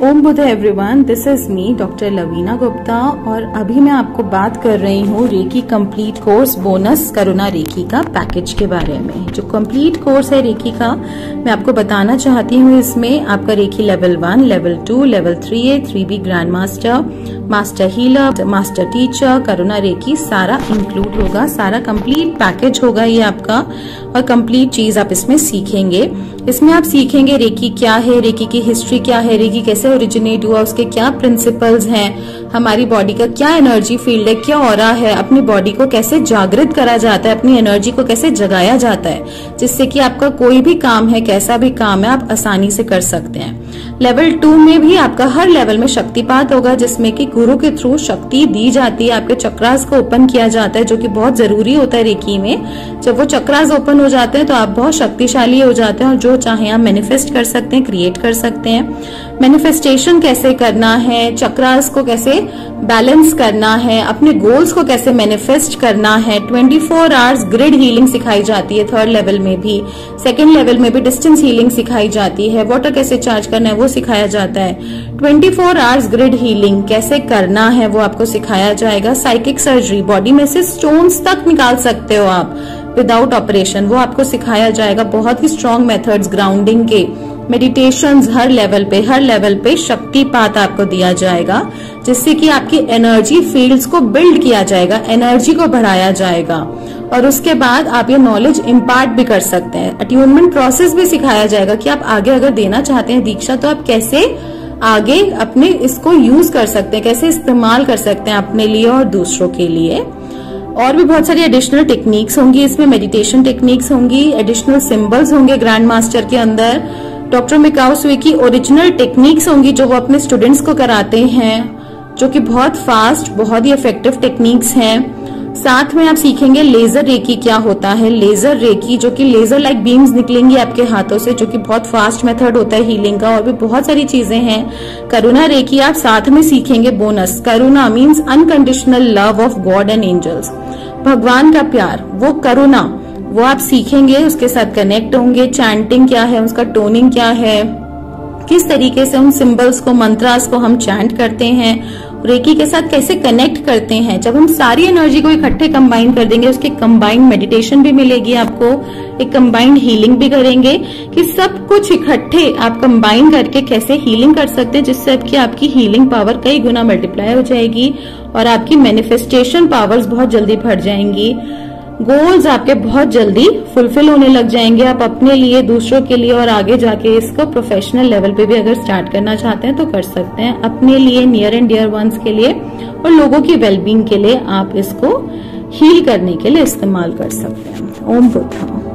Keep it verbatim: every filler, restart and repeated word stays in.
Om Buddha everyone, this is me doctor Lavina Gupta और अभी मैं आपको बात कर रही हूँ Reiki complete course bonus Karuna Reiki का पैकेज के बारे में। जो कंप्लीट कोर्स है रेकी का, मैं आपको बताना चाहती हूँ। इसमें आपका Reiki level one, level two, level three A, three B grand master, master healer, master teacher, Karuna Reiki सारा इंक्लूड होगा। सारा कंप्लीट पैकेज होगा ये आपका और कंप्लीट चीज आप इसमें सीखेंगे। इसमें आप सीखेंगे रेकी क्या है, रेकी की हिस्ट्री क्या है, रेकी कैसे ओरिजिनेट हुआ, उसके क्या प्रिंसिपल्स हैं, हमारी बॉडी का क्या एनर्जी फील्ड है, क्या ऑरा है, अपनी बॉडी को कैसे जागृत करा जाता है, अपनी एनर्जी को कैसे जगाया जाता है, जिससे कि आपका कोई भी काम है, कैसा भी काम है, आप आसानी से कर सकते हैं। लेवल टू में भी आपका हर लेवल में शक्तिपात होगा, जिसमें कि गुरु के थ्रू शक्ति दी जाती है। आपके चक्रास को ओपन किया जाता है, जो कि बहुत जरूरी होता है रेकी में। जब वो चक्रास ओपन हो जाते हैं तो आप बहुत शक्तिशाली हो जाते हैं और जो चाहे आप मैनिफेस्ट कर सकते हैं, क्रिएट कर सकते हैं। मैनिफेस्टेशन कैसे करना है, चक्रास को कैसे बैलेंस करना है, अपने गोल्स को कैसे मैनिफेस्ट करना है। Twenty four hours grid healing सिखाई जाती है थर्ड लेवल में भी। सेकेंड लेवल में भी डिस्टेंस हीलिंग सिखाई जाती है। वाटर कैसे चार्ज करना है वो सिखाया जाता है। Twenty four hours grid healing कैसे करना है वो आपको सिखाया जाएगा। साइकिक सर्जरी, बॉडी में से स्टोन्स तक निकाल सकते हो आप विदाउट ऑपरेशन, वो आपको सिखाया जाएगा। बहुत ही स्ट्रॉन्ग मेथड्स ग्राउंडिंग के, मेडिटेशंस हर लेवल पे हर लेवल पे शक्तिपात आपको दिया जाएगा, जिससे कि आपकी एनर्जी फील्ड्स को बिल्ड किया जाएगा, एनर्जी को बढ़ाया जाएगा और उसके बाद आप ये नॉलेज इम्पार्ट भी कर सकते हैं। अट्यूनमेंट प्रोसेस भी सिखाया जाएगा कि आप आगे अगर देना चाहते हैं दीक्षा तो आप कैसे आगे अपने इसको यूज कर सकते हैं, कैसे इस्तेमाल कर सकते हैं अपने लिए और दूसरों के लिए। और भी बहुत सारी एडिशनल टेक्निक्स होंगी इसमें, मेडिटेशन टेक्निक्स होंगी, एडिशनल सिंबल्स होंगे ग्रैंड मास्टर के अंदर। डॉक्टर मिकाओ सुई की ओरिजिनल टेक्निक्स होंगी जो वो अपने स्टूडेंट्स को कराते हैं, जो कि बहुत फास्ट, बहुत ही इफेक्टिव टेक्निक्स हैं। साथ में आप सीखेंगे लेजर रेकी क्या होता है। लेजर रेकी जो कि लेजर लाइक बीम्स निकलेंगी आपके हाथों से, जो कि बहुत फास्ट मेथड होता है हीलिंग का। और भी बहुत सारी चीजें हैं। करुणा रेकी आप साथ में सीखेंगे bonus. Karuna means unconditional love of God and angels, भगवान का प्यार, वो करुणा, वो आप सीखेंगे, उसके साथ कनेक्ट होंगे। चैंटिंग क्या है, उसका टोनिंग क्या है, किस तरीके से उन सिंबल्स को, मंत्रास को हम चैंट करते हैं, रेकी के साथ कैसे कनेक्ट करते हैं। जब हम सारी एनर्जी को इकट्ठे कंबाइन कर देंगे, उसके कंबाइंड मेडिटेशन भी मिलेगी आपको, एक कंबाइंड हीलिंग भी करेंगे कि सब कुछ इकट्ठे आप कंबाइन करके कैसे हीलिंग कर सकते हैं, जिससे आपकी आपकी हीलिंग पावर कई गुना मल्टीप्लाई हो जाएगी और आपकी मैनिफेस्टेशन पावर्स बहुत जल्दी बढ़ जाएंगी। गोल्स आपके बहुत जल्दी फुलफिल होने लग जाएंगे, आप अपने लिए, दूसरों के लिए और आगे जाके इसको प्रोफेशनल लेवल पे भी अगर स्टार्ट करना चाहते हैं तो कर सकते हैं। अपने लिए, नियर एंड डियर वंस के लिए और लोगों की वेलबींग के लिए आप इसको हील करने के लिए इस्तेमाल कर सकते हैं। ओम बुद्ध।